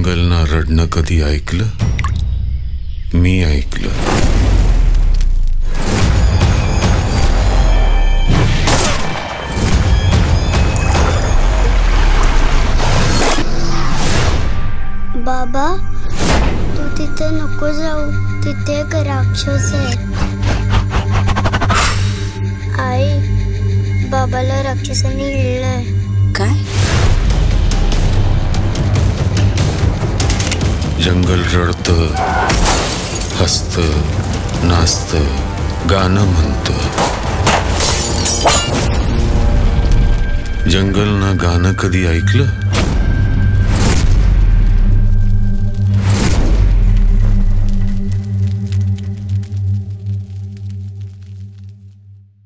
जंगल ना रडणं कधी ऐकलं? मी ऐकलं. बाबा, तू तिथे नको जाऊ. तिथे एक राक्षस आहे. आई, बाबाला राक्षसाने गिळलंय. काय? जंगल रडत, हसत, नाचत, गाणं म्हणत. जंगल ना गाणं कधी ऐकलं?